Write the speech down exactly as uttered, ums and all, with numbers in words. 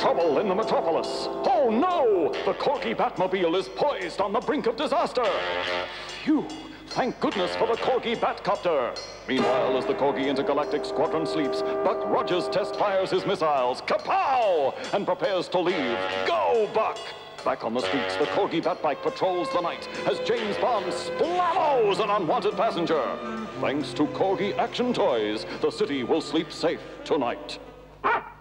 trouble in the metropolis. Oh no! The Corgi Batmobile is poised on the brink of disaster. Phew! Thank goodness for the Corgi Batcopter. Meanwhile, as the Corgi Intergalactic Squadron sleeps, Buck Rodgers test fires his missiles. Kapow! And prepares to leave. Go, Buck! Back on the streets, the Corgi Batbike patrols the night as James Bond splallows an unwanted passenger. Thanks to Corgi Action Toys, the city will sleep safe tonight. Ah!